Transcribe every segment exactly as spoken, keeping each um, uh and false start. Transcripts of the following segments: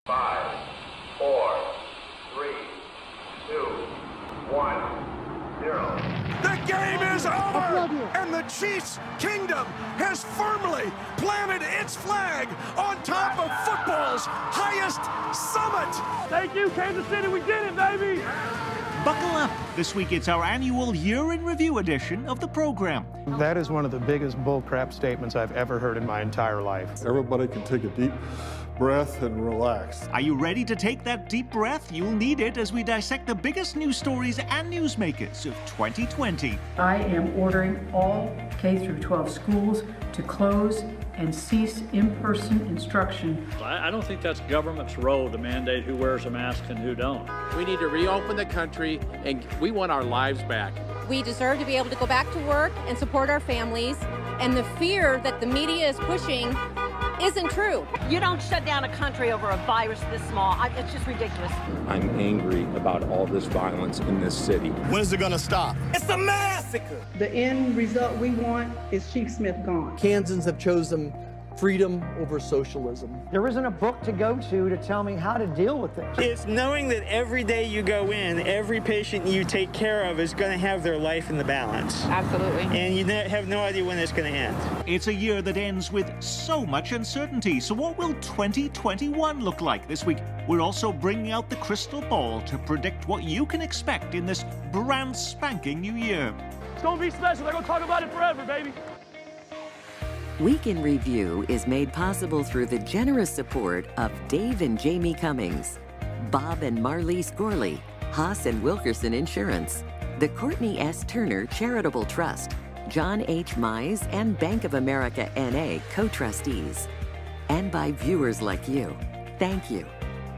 Five, four, three, two, one, zero. The game is over, and the Chiefs' kingdom has firmly planted its flag on top of football's highest summit. Thank you, Kansas City. We did it, baby. Buckle up. This week it's our annual Year in Review edition of the program. That is one of the biggest bullcrap statements I've ever heard in my entire life. Everybody can take a deep breath and relax. Are you ready to take that deep breath? You'll need it as we dissect the biggest news stories and newsmakers of twenty twenty. I am ordering all K through twelve schools to close and cease in-person instruction. I don't think that's government's role to mandate who wears a mask and who don't. We need to reopen the country, and we want our lives back. We deserve to be able to go back to work and support our families, and the fear that the media is pushing isn't true. You don't shut down a country over a virus this small. I, it's just ridiculous. I'm angry about all this violence in this city. When is it going to stop? It's a massacre. The end result we want is Chief Smith gone. Kansans have chosen freedom over socialism. There isn't a book to go to to tell me how to deal with it. It's knowing that every day you go in, every patient you take care of is going to have their life in the balance. Absolutely. And you have no idea when it's going to end. It's a year that ends with so much uncertainty. So what will twenty twenty-one look like? This week, we're also bringing out the crystal ball to predict what you can expect in this brand spanking new year. It's going to be special. They're going to talk about it forever, baby. Week in Review is made possible through the generous support of Dave and Jamie Cummings, Bob and Marlise Gorley, Haas and Wilkerson Insurance, the Courtney S. Turner Charitable Trust, John H. Mize and Bank of America N A co-trustees, and by viewers like you. Thank you.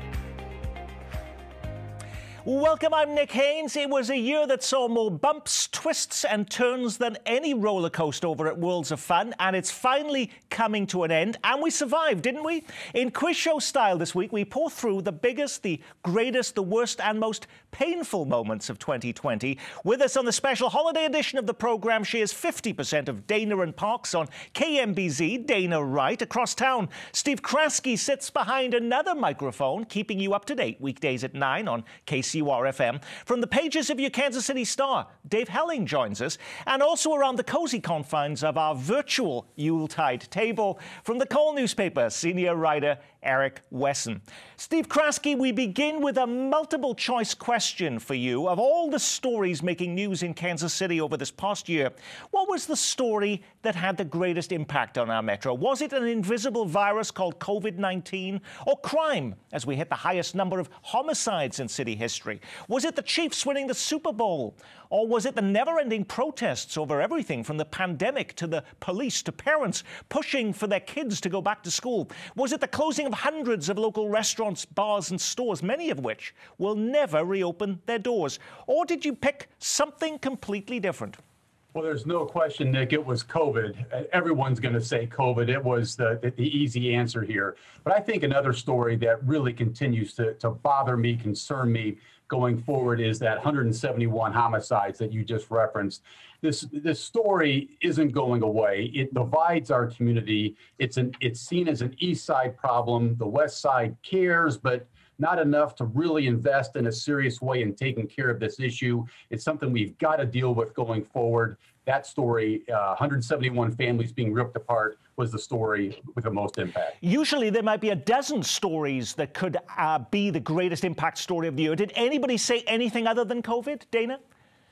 Welcome, I'm Nick Haines. It was a year that saw more bumps, twists and turns than any roller coaster over at Worlds of Fun, and it's finally coming to an end, and we survived, didn't we? In quiz show style this week, we pour through the biggest, the greatest, the worst and most painful moments of twenty twenty. With us on the special holiday edition of the program, she is fifty percent of Dana and Parks on K M B Z, Dana Wright. Across town, Steve Kraske sits behind another microphone, keeping you up to date weekdays at nine on K C P T. F M. From the pages of your Kansas City Star, Dave Helling joins us, and also around the cozy confines of our virtual Yuletide table, from the Call newspaper, senior writer Eric Wesson. Steve Kraske, we begin with a multiple choice question for you. Of all the stories making news in Kansas City over this past year, what was the story that had the greatest impact on our metro? Was it an invisible virus called COVID nineteen, or crime as we hit the highest number of homicides in city history? Was it the Chiefs winning the Super Bowl? Or was it the never-ending protests over everything from the pandemic to the police to parents pushing for their kids to go back to school? Was it the closing of hundreds of local restaurants, bars and stores, many of which will never reopen their doors? Or did you pick something completely different? Well, there's no question, Nick, it was COVID. Everyone's going to say COVID. It was the, the, the easy answer here. But I think another story that really continues to, to bother me, concern me going forward is that one hundred seventy-one homicides that you just referenced. This this story isn't going away. It divides our community. It's an it's seen as an East Side problem. The West Side cares, but not enough to really invest in a serious way in taking care of this issue. It's something we've got to deal with going forward. That story, uh, one hundred seventy-one families being ripped apart, was the story with the most impact. Usually there might be a dozen stories that could uh, be the greatest impact story of the year. Did anybody say anything other than COVID, Dana?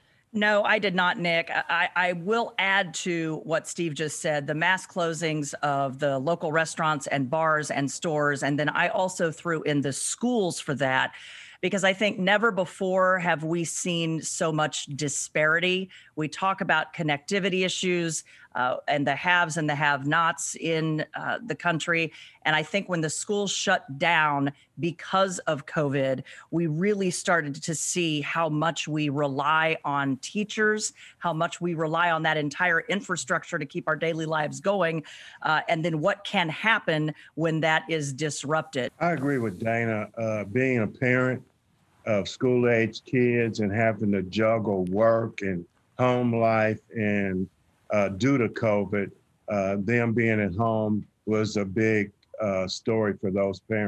No, I did not, Nick. I, I will add to what Steve just said, the mass closings of the local restaurants and bars and stores. And then I also threw in the schools for that, because I think never before have we seen so much disparity. We talk about connectivity issues uh, and the haves and the have-nots in uh, the country. And I think when the schools shut down because of COVID, we really started to see how much we rely on teachers, how much we rely on that entire infrastructure to keep our daily lives going, uh, and then what can happen when that is disrupted. I agree with Dana. Uh, being a parent of school-age kids and having to juggle work and home life, and uh, due to COVID, uh, them being at home was a big uh, story for those parents.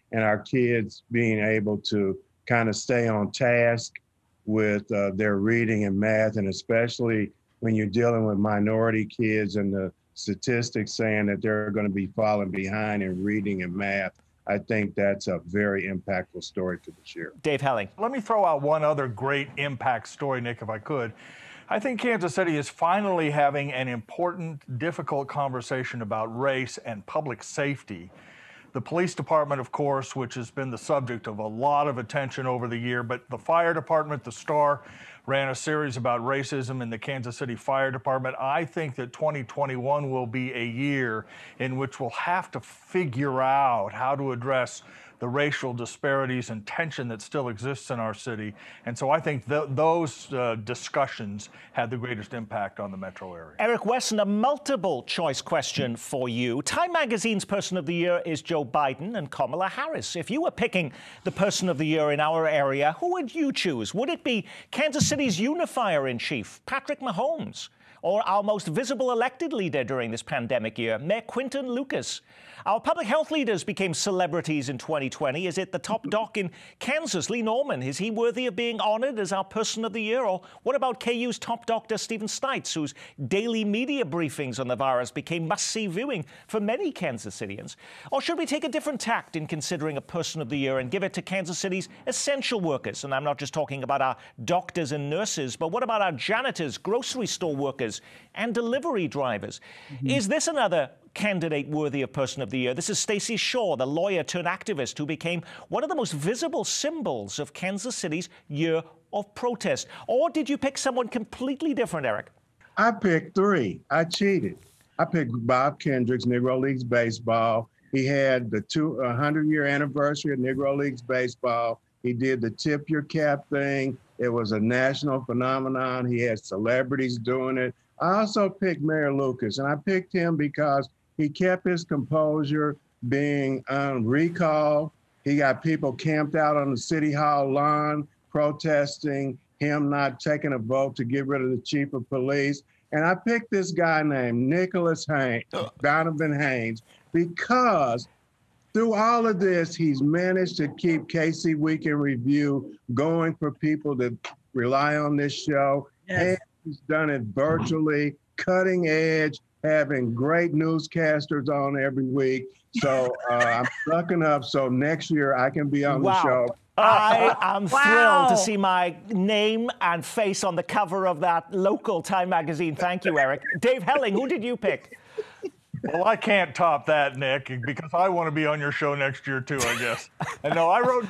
and our kids being able to kind of stay on task with uh, their reading and math, and especially when you're dealing with minority kids and the statistics saying that they're going to be falling behind in reading and math. I think that's a very impactful story to this year. Dave Helling. Let me throw out one other great impact story, Nick, if I could. I think Kansas City is finally having an important, difficult conversation about race and public safety. The police department, of course, which has been the subject of a lot of attention over the year, but the fire department, the Star, ran a series about racism in the Kansas City Fire Department. I think that twenty twenty-one will be a year in which we'll have to figure out how to address the racial disparities and tension that still exists in our city. And so I think th those uh, discussions had the greatest impact on the metro area. Eric Wesson, a multiple choice question for you. Time Magazine's Person of the Year is Joe Biden and Kamala Harris. If you were picking the Person of the Year in our area, who would you choose? Would it be Kansas City's unifier-in-chief, Patrick Mahomes, or our most visible elected leader during this pandemic year, Mayor Quinton Lucas? Our public health leaders became celebrities in twenty twenty. Is it the top doc in Kansas, Lee Norman? Is he worthy of being honored as our Person of the Year? Or what about K U's top doctor, Stephen Stites, whose daily media briefings on the virus became must-see viewing for many Kansas Cityans? Or should we take a different tact in considering a Person of the Year and give it to Kansas City's essential workers? And I'm not just talking about our doctors and nurses, but what about our janitors, grocery store workers, and delivery drivers? Mm-hmm. Is this another candidate worthy of Person of the Year? This is Stacey Shaw, the lawyer turned activist who became one of the most visible symbols of Kansas City's year of protest. Or did you pick someone completely different, Eric? I picked three. I cheated. I picked Bob Kendricks, Negro Leagues Baseball. He had the two hundred year anniversary of Negro Leagues Baseball. He did the tip your cap thing. It was a national phenomenon. He had celebrities doing it. I also picked Mayor Lucas, and I picked him because he kept his composure being on recall. He got people camped out on the City Hall lawn protesting him not taking a vote to get rid of the chief of police. And I picked this guy named Nicholas Haines, Donovan Haines, because through all of this, he's managed to keep K C Week in Review going for people that rely on this show. Yes. And he's done it virtually, cutting edge, having great newscasters on every week. So uh, I'm sucking up so next year I can be on wow. the show. I am wow. thrilled to see my name and face on the cover of that local Time magazine. Thank you, Eric. Dave Helling, who did you pick? Well, I can't top that, Nick, because I want to be on your show next year too, I guess. And no, I wrote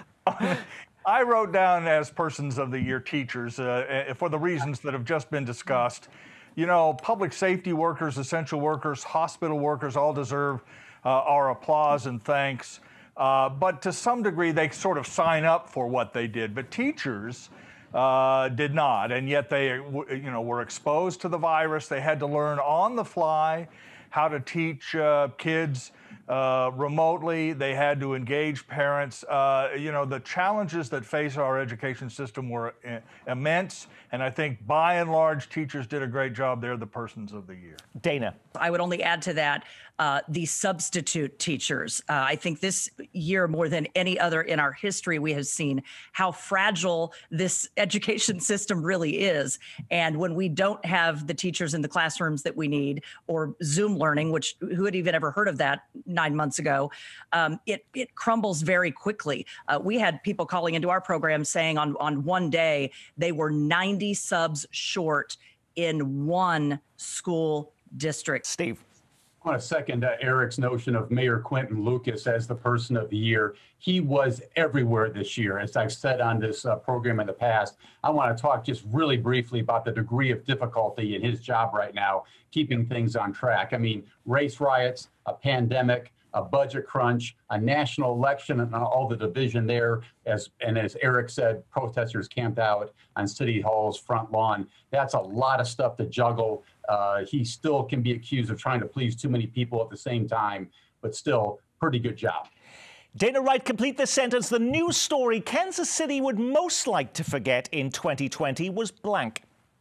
I wrote down as Persons of the Year teachers uh, for the reasons that have just been discussed. You know, public safety workers, essential workers, hospital workers all deserve uh, our applause and thanks. Uh, but to some degree, they sort of sign up for what they did. But teachers uh, did not, and yet they, you know, were exposed to the virus. They had to learn on the fly how to teach uh, kids uh, remotely. They had to engage parents. Uh, you know, the challenges that face our education system were uh, immense. And I think by and large, teachers did a great job. They're the Persons of the Year. Dana. I would only add to that uh, the substitute teachers. Uh, I think this year, more than any other in our history, we have seen how fragile this education system really is. And when we don't have the teachers in the classrooms that we need, or Zoom learning, which who had even ever heard of that nine months ago, um, it, it crumbles very quickly. Uh, we had people calling into our program saying on, on one day they were ninety subs short in one school district. Steve. I want to second uh, Eric's notion of Mayor Quinton Lucas as the Person of the Year. He was everywhere this year, as I've said on this uh, program in the past. I want to talk just really briefly about the degree of difficulty in his job right now, keeping things on track. I mean, race riots, a pandemic, a budget crunch, a national election, and all the division there. As and as Eric said, protesters camped out on City Hall's front lawn. That's a lot of stuff to juggle. Uh, he still can be accused of trying to please too many people at the same time, but still, pretty good job. Dana Wright, complete this sentence. The news story Kansas City would most like to forget in twenty twenty was blank.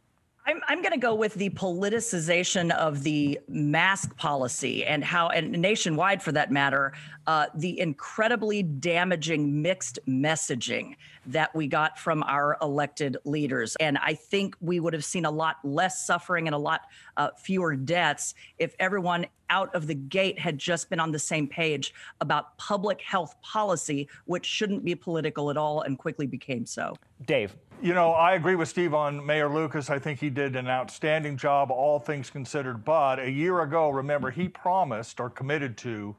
I'm, I'm going to go with the politicization of the mask policy and how, and nationwide for that matter, uh, the incredibly damaging mixed messaging that we got from our elected leaders. And I think we would have seen a lot less suffering and a lot uh, fewer deaths if everyone out of the gate had just been on the same page about public health policy, which shouldn't be political at all and quickly became so. Dave. You know, I agree with Steve on Mayor Lucas. I think he did an outstanding job, all things considered. But a year ago, remember, he promised or committed to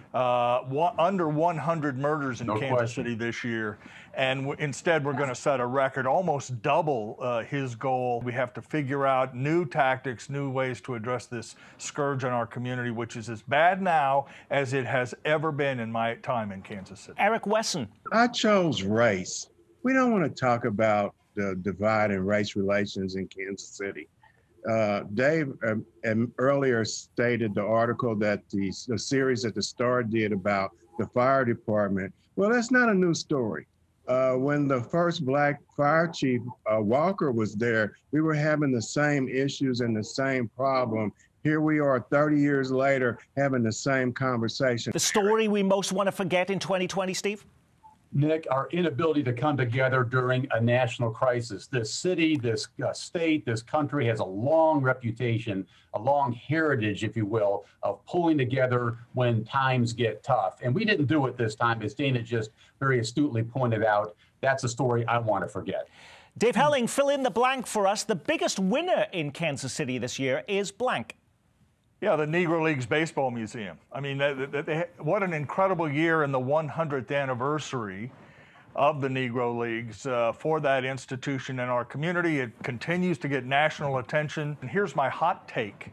uh, one, under one hundred murders in No Kansas question. City this year. And w instead, we're going to set a record, almost double uh, his goal. We have to figure out new tactics, new ways to address this scourge in our community, which is as bad now as it has ever been in my time in Kansas City. Eric Wesson. I chose race. We don't want to talk about the divide in race relations in Kansas City. Uh, Dave um, um, earlier stated the article that the, the series that the Star did about the fire department. Well, that's not a new story. Uh, when the first black fire chief, uh, Walker, was there, we were having the same issues and the same problem. Here we are thirty years later having the same conversation. The story we most want to forget in twenty twenty, Steve? Nick, our inability to come together during a national crisis. This city, this uh, state, this country has a long reputation, a long heritage, if you will, of pulling together when times get tough. And we didn't do it this time, as Dana just very astutely pointed out. That's a story I want to forget. Dave Helling, fill in the blank for us. The biggest winner in Kansas City this year is blank. Yeah, the Negro Leagues Baseball Museum. I mean, they, they, they, what an incredible year in the one hundredth anniversary of the Negro Leagues uh, for that institution in our community. It continues to get national attention. And here's my hot take.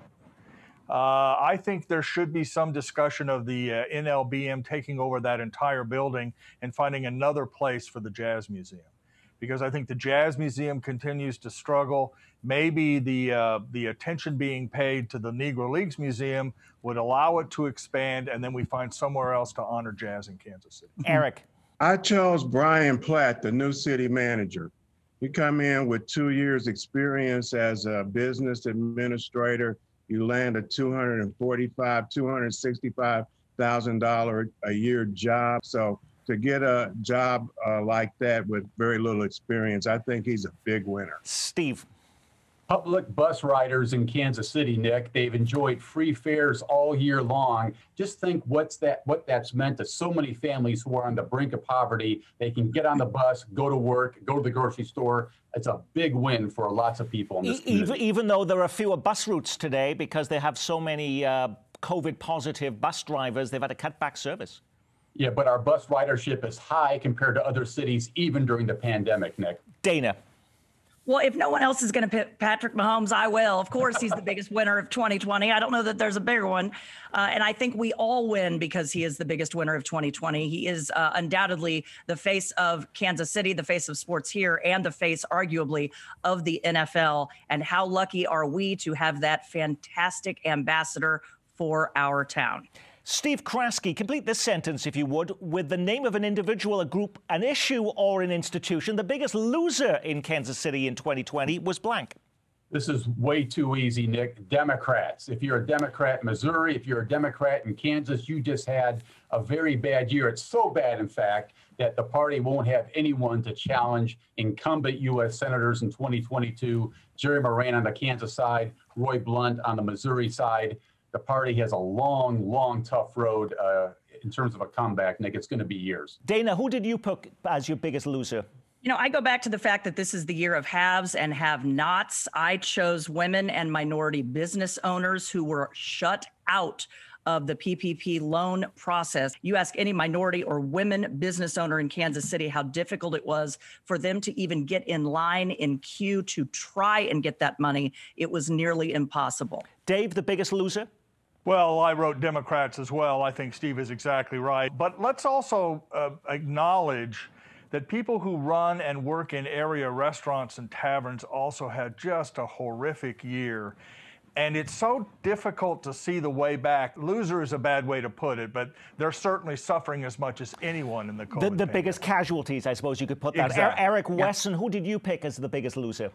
Uh, I think there should be some discussion of the uh, N L B M taking over that entire building and finding another place for the Jazz Museum. Because I think the Jazz Museum continues to struggle. Maybe the uh, the attention being paid to the Negro Leagues Museum would allow it to expand, and then we find somewhere else to honor jazz in Kansas City. Eric. I chose Brian Platt, the new city manager. You come in with two years experience as a business administrator. You land a two hundred forty-five thousand, two hundred sixty-five thousand dollars a year job. So to get a job uh, like that with very little experience, I think he's a big winner. Steve. Public bus riders in Kansas City, Nick, they've enjoyed free fares all year long. Just think what's that, what that's meant to so many families who are on the brink of poverty. They can get on the bus, go to work, go to the grocery store. It's a big win for lots of people in this community. Even, even though there are fewer bus routes today because they have so many uh, COVID-positive bus drivers, they've had to cut back service. Yeah, but our bus ridership is high compared to other cities, even during the pandemic, Nick. Dana. Well, if no one else is going to pick Patrick Mahomes, I will. Of course, he's the biggest winner of twenty twenty. I don't know that there's a bigger one. Uh, and I think we all win because he is the biggest winner of twenty twenty. He is uh, undoubtedly the face of Kansas City, the face of sports here, and the face, arguably, of the N F L. And how lucky are we to have that fantastic ambassador for our town? Steve Kraske, complete this sentence, if you would, with the name of an individual, a group, an issue, or an institution. The biggest loser in Kansas City in twenty twenty was blank. This is way too easy, Nick. Democrats. If you're a Democrat in Missouri, if you're a Democrat in Kansas, you just had a very bad year. It's so bad, in fact, that the party won't have anyone to challenge incumbent U S senators in twenty twenty-two. Jerry Moran on the Kansas side, Roy Blunt on the Missouri side. The party has a long, long, tough road uh, in terms of a comeback, Nick. It's going to be years. Dana, who did you pick as your biggest loser? You know, I go back to the fact that this is the year of haves and have-nots. I chose women and minority business owners who were shut out of the P P P loan process. You ask any minority or women business owner in Kansas City how difficult it was for them to even get in line, in queue to try and get that money. It was nearly impossible. Dave, the biggest loser? Well, I wrote Democrats as well. I think Steve is exactly right. But let's also uh, acknowledge that people who run and work in area restaurants and taverns also had just a horrific year. And it's so difficult to see the way back. Loser is a bad way to put it, but they're certainly suffering as much as anyone in the COVID The, the biggest casualties, I suppose you could put that. Exactly. Eric Yeah. Wesson, who did you pick as the biggest loser?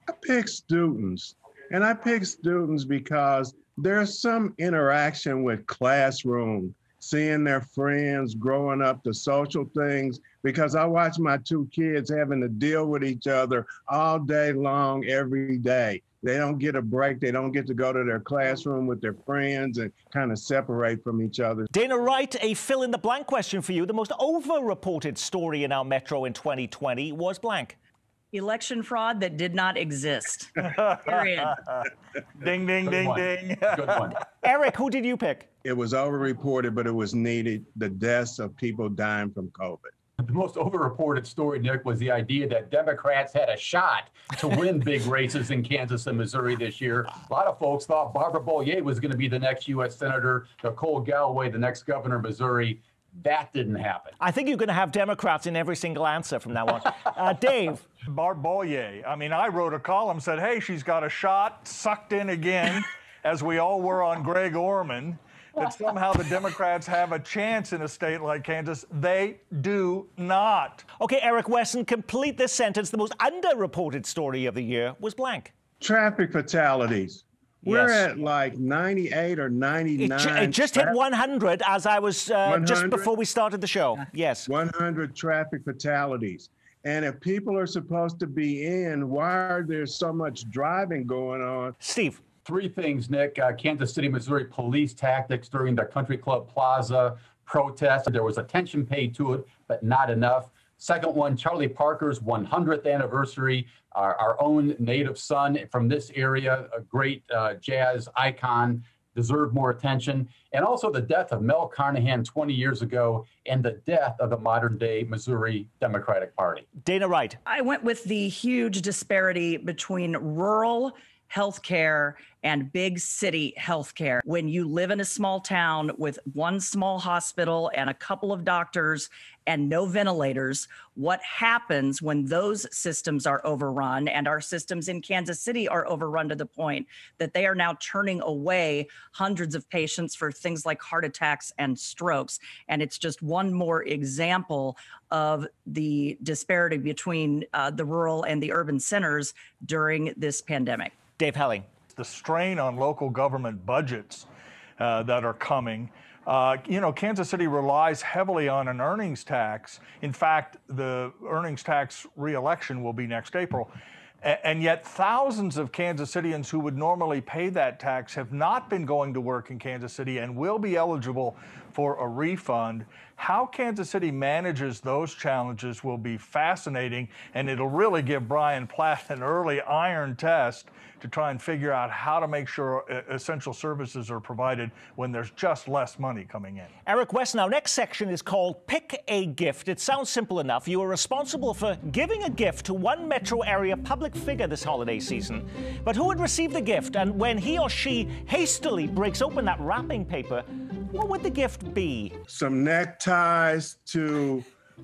I pick students. And I pick students because there's some interaction with classroom, seeing their friends growing up, the social things, because I watch my two kids having to deal with each other all day long, every day. They don't get a break. They don't get to go to their classroom with their friends and kind of separate from each other. Dana Wright, a fill-in-the-blank question for you. The most over-reported story in our metro in twenty twenty was blank. Election fraud that did not exist. Period. Ding, ding, Good ding, one. ding. Good one. Eric, who did you pick? It was over-reported, but it was needed, the deaths of people dying from COVID. The most overreported story, Nick, was the idea that Democrats had a shot to win big races in Kansas and Missouri this year. A lot of folks thought Barbara Bollier was going to be the next U S Senator, Nicole Galloway, the next governor of Missouri. That didn't happen. I think you're going to have Democrats in every single answer from now on. uh, Dave. Barb Bollier. I mean, I wrote a column, said, hey, she's got a shot, sucked in again, as we all were on Greg Orman, that somehow the Democrats have a chance in a state like Kansas. They do not. Okay, Eric Wesson, complete this sentence. The most underreported story of the year was blank. Traffic fatalities. We're Yes. at like ninety-eight or ninety-nine. It, ju- it just hit one hundred as I was uh, just one hundred? before we started the show. Yes. one hundred traffic fatalities. And if people are supposed to be in, why are there so much driving going on? Steve. Three things, Nick. Uh, Kansas City, Missouri police tactics during the Country Club Plaza protest. There was attention paid to it, but not enough. Second one, Charlie Parker's one hundredth anniversary. Our, our own native son from this area, a great uh, jazz icon, deserved more attention. And also the death of Mel Carnahan twenty years ago and the death of the modern day Missouri Democratic Party. Dana Wright. I went with the huge disparity between rural healthcare and big city healthcare. When you live in a small town with one small hospital and a couple of doctors and no ventilators, what happens when those systems are overrun? And our systems in Kansas City are overrun to the point that they are now turning away hundreds of patients for things like heart attacks and strokes. And it's just one more example of the disparity between uh, the rural and the urban centers during this pandemic. Dave Helling. The strain on local government budgets uh, that are coming. Uh, you know, Kansas City relies heavily on an earnings tax. In fact, the earnings tax re-election will be next April. A- and yet thousands of Kansas Cityans who would normally pay that tax have not been going to work in Kansas City and will be eligible for a refund. How Kansas City manages those challenges will be fascinating, and it'll really give Brian Platt an early iron test to try and figure out how to make sure essential services are provided when there's just less money coming in. Eric Wesson, our next section is called Pick a Gift. It sounds simple enough. You are responsible for giving a gift to one metro area public figure this holiday season. But who would receive the gift? And when he or she hastily breaks open that wrapping paper, what would the gift be? Some neckties to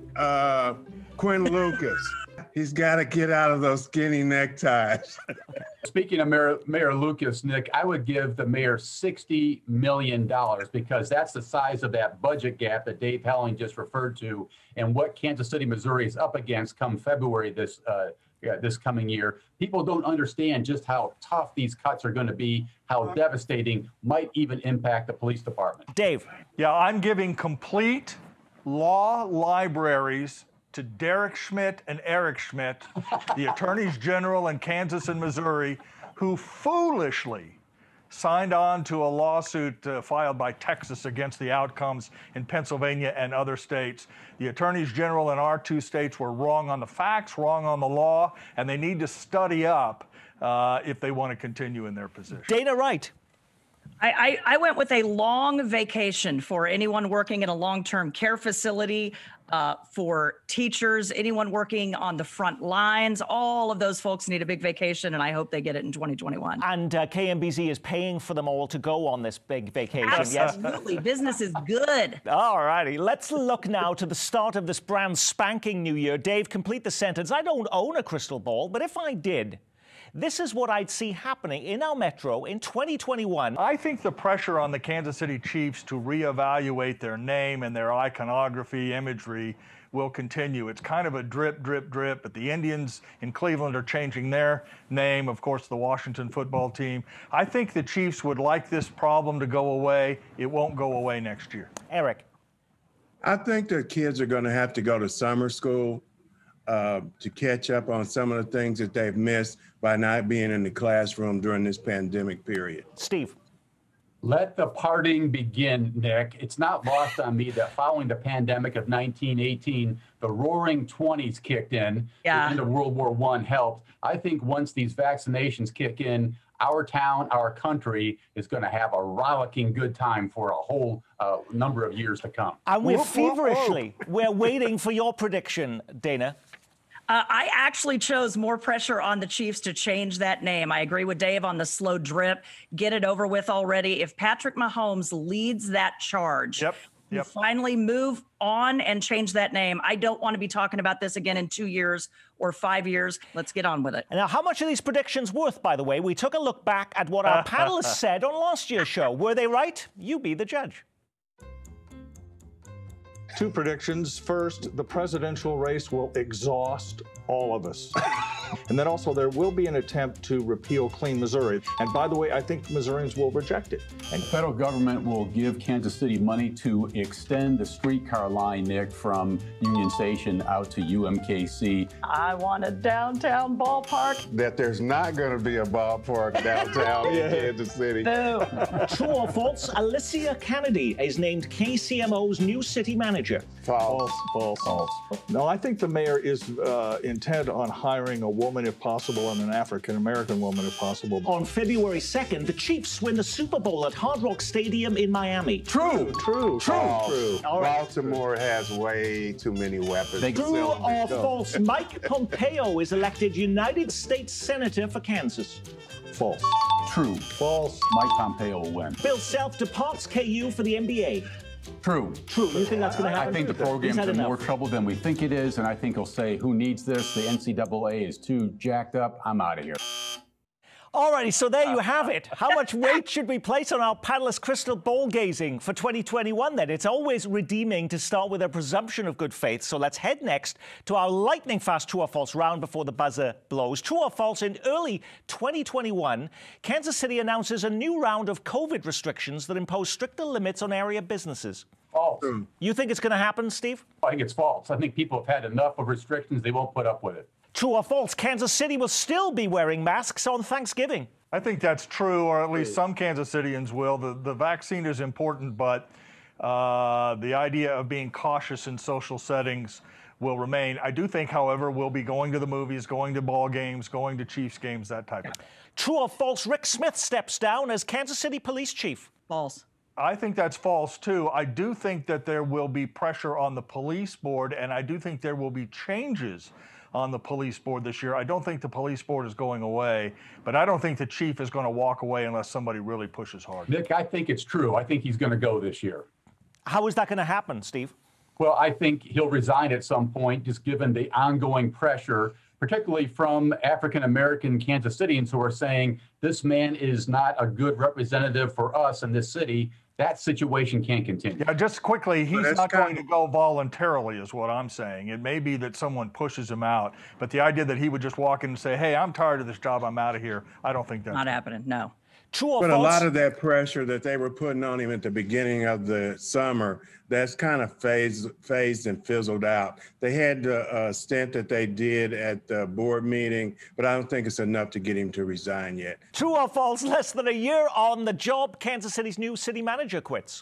uh, Quinn Lucas. He's got to get out of those skinny neckties. Speaking of Mayor, Mayor Lucas, Nick, I would give the mayor sixty million dollars because that's the size of that budget gap that Dave Helling just referred to and what Kansas City, Missouri is up against come February this uh, yeah, this coming year. People don't understand just how tough these cuts are going to be, how devastating, might even impact the police department. Dave. Yeah, I'm giving complete law libraries to Derek Schmidt and Eric Schmidt, the attorneys general in Kansas and Missouri, who foolishly signed on to a lawsuit uh, filed by Texas against the outcomes in Pennsylvania and other states. The attorneys general in our two states were wrong on the facts, wrong on the law, and they need to study up uh, if they want to continue in their position. Dana Wright. I, I, I went with a long vacation for anyone working in a long-term care facility, uh, for teachers, anyone working on the front lines. All of those folks need a big vacation, and I hope they get it in twenty twenty-one. And uh, K M B Z is paying for them all to go on this big vacation. Absolutely. Yes. Business is good. All righty. Let's look now to the start of this brand spanking new year. Dave, complete the sentence. I don't own a crystal ball, but if I did, This is what I'd see happening in our metro in twenty twenty-one. I think the pressure on the Kansas City Chiefs to reevaluate their name and their iconography, imagery, will continue. It's kind of a drip, drip, drip. But the Indians in Cleveland are changing their name, of course, the Washington football team. I think the Chiefs would like this problem to go away. It won't go away next year. Eric. I think the kids are going to have to go to summer school uh, to catch up on some of the things that they've missed by not being in the classroom during this pandemic period. Steve. Let the partying begin, Nick. It's not lost on me that following the pandemic of nineteen eighteen, the roaring twenties kicked in. Yeah. The end of World War One helped. I think once these vaccinations kick in, our town, our country is going to have a rollicking good time for a whole uh, number of years to come. And we're Whoop, whoop, feverishly, we're waiting for your prediction, Dana. Uh, I actually chose more pressure on the Chiefs to change that name. I agree with Dave on the slow drip. Get it over with already. If Patrick Mahomes leads that charge, yep, yep. finally move on and change that name. I don't want to be talking about this again in two years or five years. Let's get on with it. Now, how much are these predictions worth, by the way? We took a look back at what our panelists said on last year's show. Were they right? You be the judge. Two predictions. First, the presidential race will exhaust all of us. And then also there will be an attempt to repeal Clean Missouri. And by the way, I think Missourians will reject it. And the federal government will give Kansas City money to extend the streetcar line, Nick, from Union Station out to U M K C. I want a downtown ballpark. That there's not going to be a ballpark downtown in Kansas City. No. True or false, Alicia Kennedy is named K C M O's new city manager. False. False. False. No, I think the mayor is uh, intent on hiring a woman if possible and an African-American woman if possible. On February second, the Chiefs win the Super Bowl at Hard Rock Stadium in Miami. True. True. True. False. True. All right. Baltimore has way too many weapons. They True or false, Mike Pompeo is elected United States Senator for Kansas. False. True. False. Mike Pompeo will win. Bill Self departs K U for the N B A. True. True. You think that's going to happen? I think the program's in more trouble than we think it is, and I think he'll say, who needs this? The N C double A is too jacked up. I'm out of here. Alrighty, so there you have it. How much weight should we place on our panelists' crystal ball gazing for twenty twenty-one then? It's always redeeming to start with a presumption of good faith, so let's head next to our lightning fast true or false round before the buzzer blows. True or false, in early twenty twenty-one, Kansas City announces a new round of COVID restrictions that impose stricter limits on area businesses. False. You think it's going to happen, Steve? I think it's false. I think people have had enough of restrictions. They won't put up with it. True or false, Kansas City will still be wearing masks on Thanksgiving. I think that's true, or at least some Kansas Cityans will. The, the vaccine is important, but uh, the idea of being cautious in social settings will remain. I do think, however, we'll be going to the movies, going to ball games, going to Chiefs games, that type of thing. True or false, Rick Smith steps down as Kansas City police chief. False. I think that's false, too. I do think that there will be pressure on the police board, and I do think there will be changes on the police board this year. I don't think the police board is going away, but I don't think the chief is going to walk away unless somebody really pushes hard. Nick, I think it's true. I think he's going to go this year. How is that going to happen, Steve? Well, I think he'll resign at some point, just given the ongoing pressure, particularly from African-American Kansas Cityans who are saying this man is not a good representative for us in this city. That situation can't continue. Yeah, just quickly, he's not going of... to go voluntarily is what I'm saying. It may be that someone pushes him out, but the idea that he would just walk in and say, hey, I'm tired of this job, I'm out of here, I don't think that's not happening, no. True or but false? a lot of that pressure that they were putting on him at the beginning of the summer, that's kind of phased, phased and fizzled out. They had the uh, stint that they did at the board meeting, but I don't think it's enough to get him to resign yet. True or false, less than a year on the job, Kansas City's new city manager quits?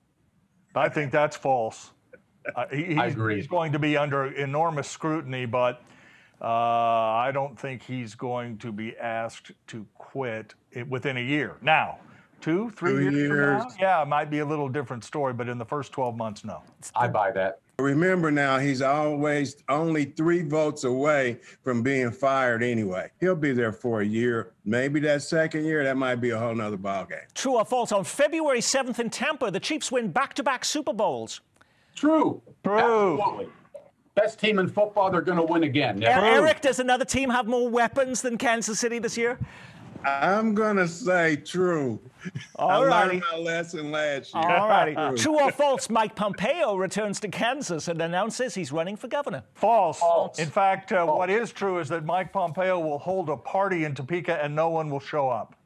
I think that's false. Uh, he, he's, I agree. He's going to be under enormous scrutiny, but uh, I don't think he's going to be asked to quit it within a year. Now, two, three Two years, years. from now, yeah, it might be a little different story, but in the first twelve months, no. I buy that. Remember now, he's always only three votes away from being fired anyway. He'll be there for a year. Maybe that second year, that might be a whole nother ballgame. True or false, on February seventh in Tampa, the Chiefs win back-to-back Super Bowls. True. True. Absolutely. Best team in football, they're going to win again. Er Eric, does another team have more weapons than Kansas City this year? I'm going to say true. All I righty. learned my lesson last year. All righty. True or false, Mike Pompeo returns to Kansas and announces he's running for governor? False. False. In fact, uh, False. what is true is that Mike Pompeo will hold a party in Topeka and no one will show up.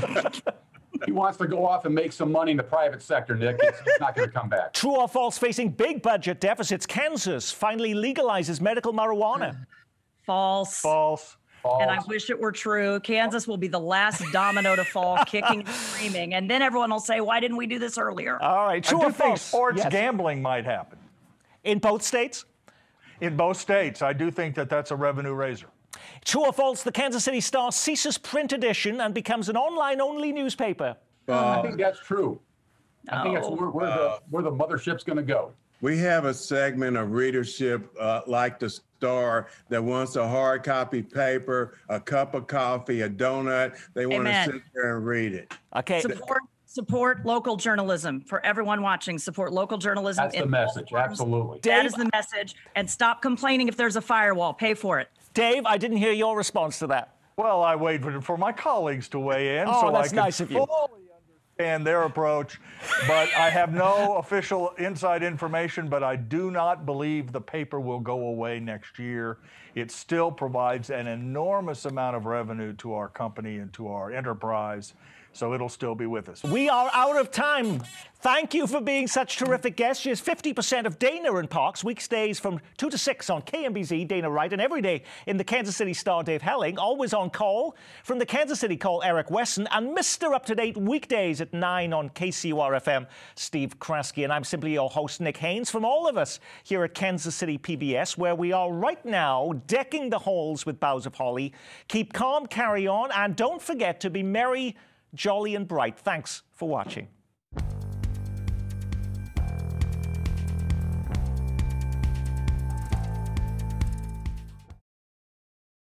He wants to go off and make some money in the private sector, Nick. He's, he's not going to come back. True or false, facing big budget deficits, Kansas finally legalizes medical marijuana? False. False. False. And I wish it were true. Kansas will be the last domino to fall, kicking and screaming. And then everyone will say, why didn't we do this earlier? All right. True I do or think false? sports Yes. gambling might happen. In both states? In both states, I do think that that's a revenue raiser. True or false, the Kansas City Star ceases print edition and becomes an online-only newspaper? Uh, I think that's true. I think that's where, where, Uh, the, where the mothership's going to go. We have a segment of readership uh, like the Star that wants a hard copy paper, a cup of coffee, a donut. They want Amen. to sit there and read it. Okay. Support, support local journalism. For everyone watching, support local journalism. That's the in message. all forms. Absolutely. That Dave- is the message. And stop complaining if there's a firewall. Pay for it. Dave, I didn't hear your response to that. Well, I wait for, for my colleagues to weigh in Oh, so that's I can nice of you. fully understand their approach. But I have no official inside information, but I do not believe the paper will go away next year. It still provides an enormous amount of revenue to our company and to our enterprise, so it'll still be with us. We are out of time. Thank you for being such terrific guests. Here's fifty percent of Dana and Parks, weekdays from two to six on K M B Z, Dana Wright, and every day in the Kansas City Star, Dave Helling. Always on call from the Kansas City Call, Eric Wesson, and Mister Up-to-Date weekdays at nine on K C U R F M, Steve Kraske. And I'm simply your host, Nick Haines, from all of us here at Kansas City P B S, where we are right now decking the halls with boughs of holly. Keep calm, carry on, and don't forget to be merry, jolly, and bright. Thanks for watching.